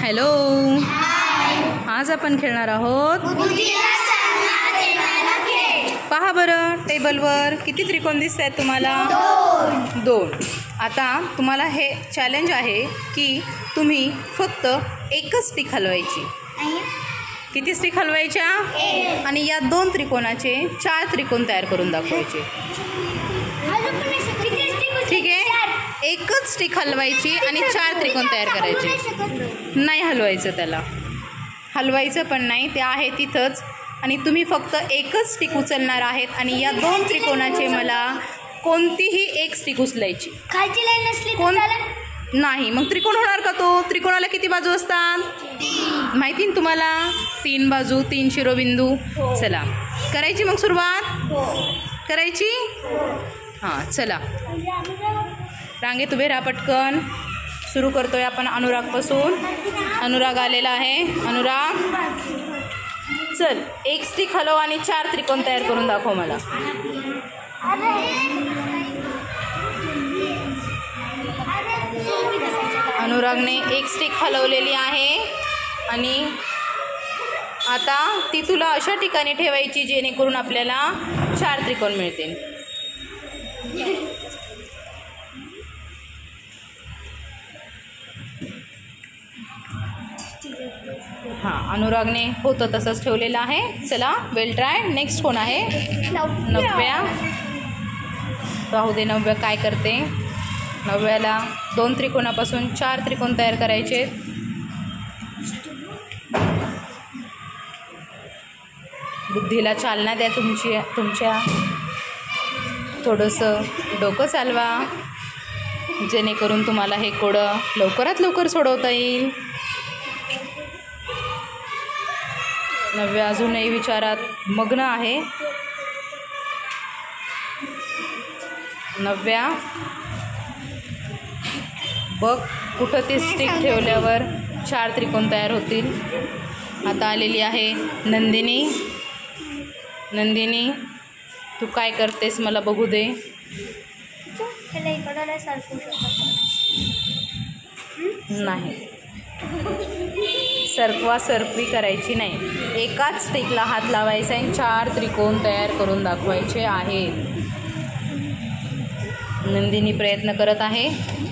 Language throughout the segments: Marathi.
हॅलो, आज आपण खेळणार आहोत पहा बरं टेबलवर किती त्रिकोण दिसत आहेत तुम्हाला? दोन. आता तुम्हाला हे चॅलेंज आहे की तुम्ही फक्त एकच स्टिक हलवायची. किती स्टिक हलवायच्या? आणि या दोन त्रिकोणाचे 4 त्रिकोण तयार करून दाखवायचे. ठीक आहे, एकच स्टिक हलवायची आणि 4 त्रिकोण तयार करायचे. नाही हलवायचं, त्याला हलवायचं पण नाही, ते आहे तिथंच. आणि तुम्ही फक्त एकच स्टिक उचलणार आहेत आणि या दोन त्रिकोणाचे मला कोणतीही एक स्टिक उचलायची. खालची लाईन नसली कोण नाही, मग त्रिकोण होणार का तो? त्रिकोणाला किती बाजू असतात? माहिती ना तुम्हाला? 3 बाजू, 3 शिरोबिंदू. चला करायची मग सुरुवात करायची. हां चला, रांगेत उभे राहा, पटकन सुरू करतोय आपण अनुरागपासून. अनुराग आलेला आहे. अनुराग चल, एक स्टिक हलव आणि 4 त्रिकोण तयार करून दाखव मला. अनुरागने एक स्टिक हलवलेली आहे आणि आता ती तुला अशा ठिकाणी ठेवायची जेणेकरून आपल्याला 4 त्रिकोण मिळतील. हां, अनुरागने होतं तसंच ठेवलेलं आहे. चला, वेल ट्राय. नेक्स्ट कोण आहे? नव्या. राहू दे, नव्या काय करते? नव्याला 2 त्रिकोणापासून 4 त्रिकोण तयार करायचे. बुद्धीला चालना द्या तुमच्या. थोडंसं डोकं चालवा जेणेकरून तुम्हाला हे कोडं लवकरात लवकर सोडवता येईल. नव्या अजूनही विचारात मग्न आहे. नव्या बघ, कुठं ती स्टिक ठेवल्यावर 4 त्रिकोण तयार होतील. आता आलेली आहे नंदिनी. नंदिनी, तू काय करतेस मला बघू दे. नाही, सरकवा सरकवी करायची नाही. एकाच स्टिकला हात लावायचा आणि 4 त्रिकोण तयार करून दाखवायचे आहेत. नंदिनी प्रयत्न करत आहे.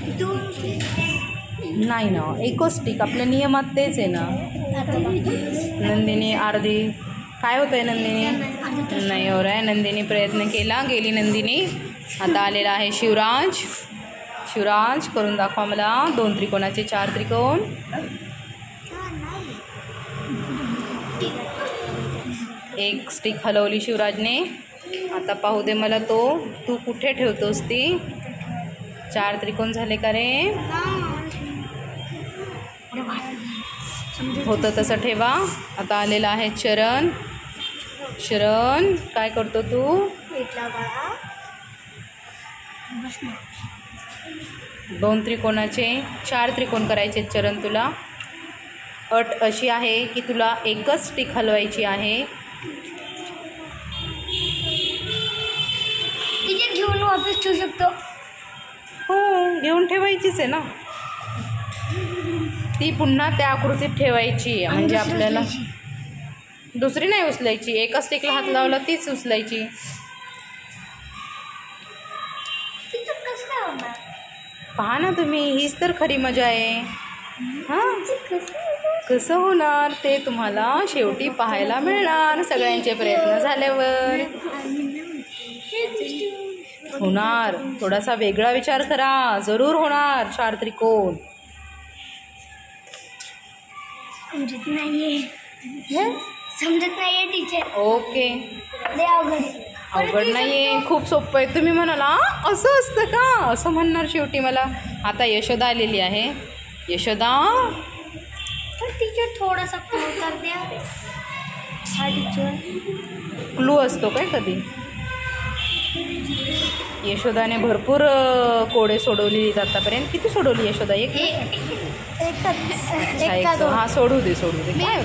नाही ना, एकच स्टिक, आपल्या नियमात तेच आहे ना. नंदिनी अर्धी. काय होतं आहे नंदिनी? नाही हो आहे. नंदिनी प्रयत्न केला, गेली नंदिनी. आता आलेला आहे शिवराज. शिवराज, करून दाखवा मला 2 त्रिकोणाचे 4 त्रिकोण. एक स्टिक हलवली शिवराजने. आता पाहू दे मला तो, तू कुठे ठेवतोस ती? 4 त्रिकोण झाले का रे? होतं तसं ठेवा. आता आलेला आहे चरण. चरण, काय करतो तू? 2 त्रिकोणाचे 4 त्रिकोण करायचे चरण. तुला अट अशी आहे की तुला एकच स्टिक हलवायची आहे. घेऊन वापस ठेवू शकतो? हो, घेऊन ठेवायचीच आहे ना ती. पुन्हा त्या आकृतीत ठेवायची, म्हणजे आपल्याला दुसरी नाही उचलायची. एका स्टिकला हात लावला तीच उचलायची. पहा ना तुम्ही, हीच तर खरी मजा आहे. हां, कसं होणार ते तुम्हाला शेवटी पाहायला मिळणार. सगळ्यांचे प्रयत्न झाल्यावर होणार. थोडासा वेगळा विचार करा, जरूर होणार 4 त्रिकोण. समजत नाहीये टीचर. ओके, अवघड नाहीये, खूप सोपं आहे. तुम्ही म्हणाला असं असतं का, असं म्हणणार शेवटी मला. आता यशोदा आलेली आहे. यशोदा, टीचर थोडासा क्लू कर द्या. क्लू असतो काय कधी? यशोदाने भरपूर कोडे सोडवली आतापर्यंत. किती सोडवली यशोदा? एक. हा, सोडू दे. काय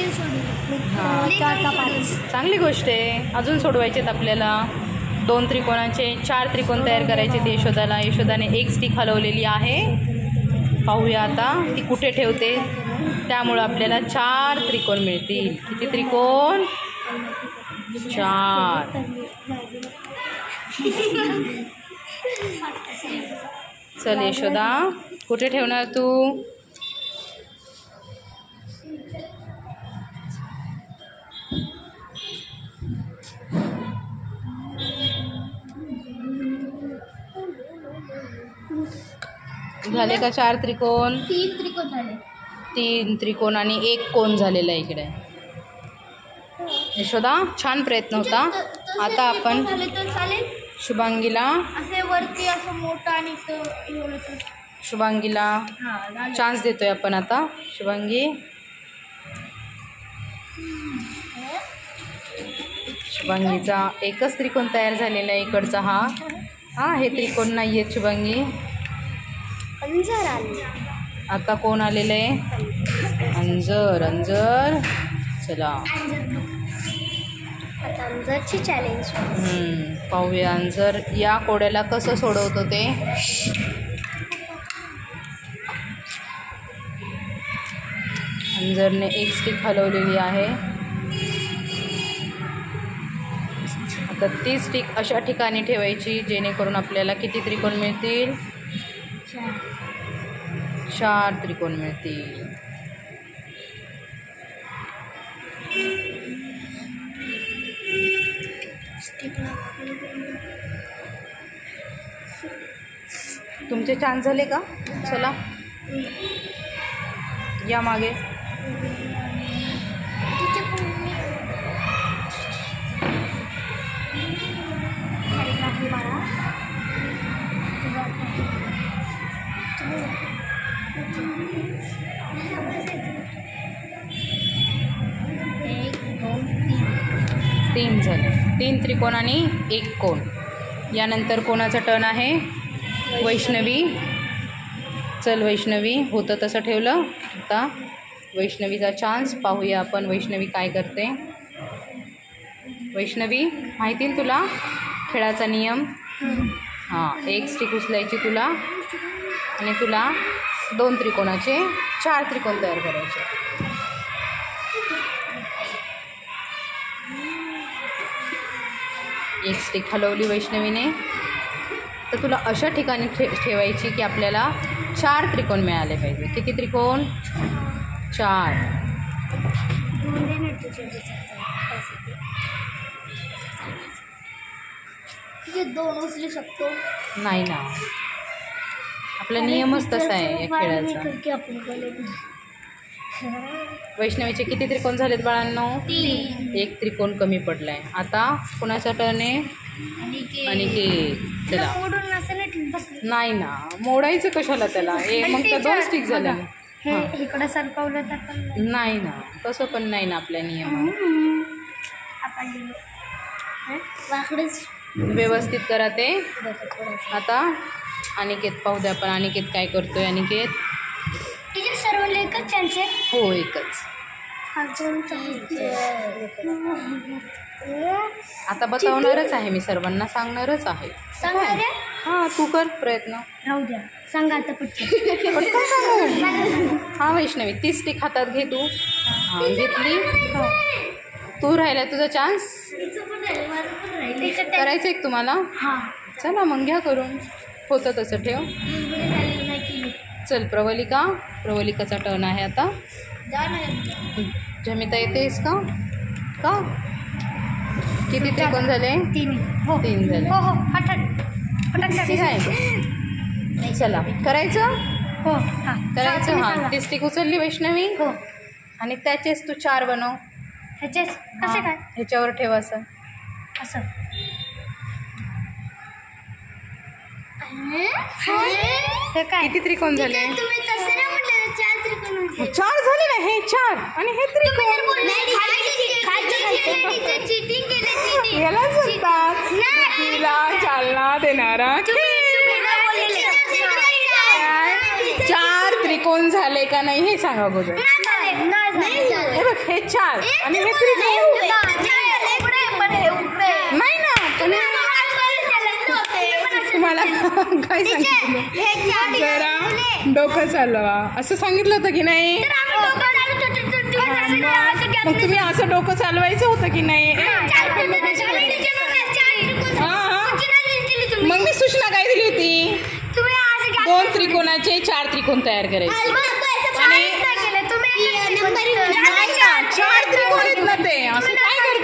चांगली गोष्ट आहे. अजून सोडवायचे आपल्याला. 2 त्रिकोणाचे 4 त्रिकोण तयार करायचे ते यशोदाला. यशोदाने एक स्टिक हलवलेली आहे. पाहूया आता ती कुठे ठेवते. त्यामुळं आपल्याला 4 त्रिकोण मिळतील. किती त्रिकोण? 4. चल यशोदा, कुठे ठेवणार तू? झाले का 4 त्रिकोण? 3 त्रिकोण झाले. 3 त्रिकोण आणि 1 कोण झालेला आहे इकडे. यशोदा, छान प्रयत्न होता. आता आपण झाले तर चालेल. शुभांगीला असे वरती असं मोठं आणि शुभांगीला चान्स देतोय आपण आता. शुभांगी, शुभांगीचा एकच त्रिकोण तयार झालेला आहे इकडचा. हा हे त्रिकोण नाही आहेत शुभांगी. अंजर आले. आता कोण आलेलं आहे? अंजर. अंजर, चला आता अंजरची चॅलेंज. पाहूया अंजर या कोड्याला कसं सोडवतो ते. अंजरने एक स्टिक हलवलेली आहे. आता ती स्टिक अशा ठिकाणी ठेवायची जेणेकरून आपल्याला किती त्रिकोण मिळतील? 4 त्रिकोण मिळतील. तुमचे चान्स झाले का? चला या मागे. तीन झाले. 3 त्रिकोण आणि 1 कोण. यानंतर कोणाचा टर्न आहे? वैष्णवी. चल वैष्णवी, होतं तसं ठेवलं. आता वैष्णवीचा चान्स. पाहूया आपण वैष्णवी काय करते. वैष्णवी, माहिती ना तुला खेळाचा नियम? हां, 1 स्टिक उचलायची तुला आणि तुला 2 त्रिकोणाचे 4 त्रिकोण तयार करायचे. एक स्टिक हलवली वैष्णवीने तर तुला अशा ठिकाणी ठेवायची की आपल्याला 4 त्रिकोण मिळाले पाहिजे. किती त्रिकोण? 4. दोन उचलू शकतो? नाही ना, आपला नियमच तसा आहे या खेळाचा. वैष्णवीचे किती त्रिकोण झालेत बाळांनो? 3. 1 त्रिकोण कमी पडलाय. आता कोणाचा टर्न आहे? अनिकेत. चला. नाही ना, मोडायचं कशाला त्याला? मग त्या 2 स्टिक झाल्या. इकडे सरकवलं तर पण नाही ना, तसं पण नाही ना आपल्या नियम. व्यवस्थित करा ते. आता अनिकेत पाहू द्या आपण. अनिकेत काय करतोय? अनिकेत, सर्व एकच चान्स आहे? हो, एकच. आता बतावणारच आहे मी, सर्वांना सांगणारच आहे. हां, तू कर प्रयत्न. राहू द्या, सांगा आता पटकन. पटकन सांगू. हां वैष्णवी, 30 स्टिक हातात घे तू. हां, घेतली. तू राहिला तुझा चान्स. करायचं एक तुम्हाला? हां, चला मग घ्या करून. होतं तसं ठेव. चल प्रवलिका. प्रवलिकाचा टर्न आहे आता. जमिता येतेस का? का किती त्रिकोण झाले? 3 झाले. हो हो, ठीक आहे. चला करायचं. हो, करायचं. हां, ती स्टिक उचलली वैष्णवी. हो. आणि त्याचेच तू 4 बनव. ह्याचे कसे काय? ह्याच्यावर ठेव असं. असं. हे काय? किती त्रिकोण झाले? तुम्ही तसं नाही म्हटलं, 4 त्रिकोण. 4 झाले ना. हे 4 आणि हे त्रिकोण. चीटिंग केली. यालाच म्हणतात चुकीला चालना देणारा खेळ. 4 त्रिकोण झाले का नाही हे सांगा अगोदर. हे बघ, हे 4 आणि हे त्रिकोण नाही ना. तुम्हाला मला काय सांगितलं जरा डोकं चालवा असं सांगितलं होतं की नाही मग तुम्ही असं डोकं चालवायचं होतं की नाही मग मी सूचना काय दिली होती 2 त्रिकोणाचे 4 त्रिकोण तयार करायचे आणि 4 त्रिकोण आहेत ना ते असं काय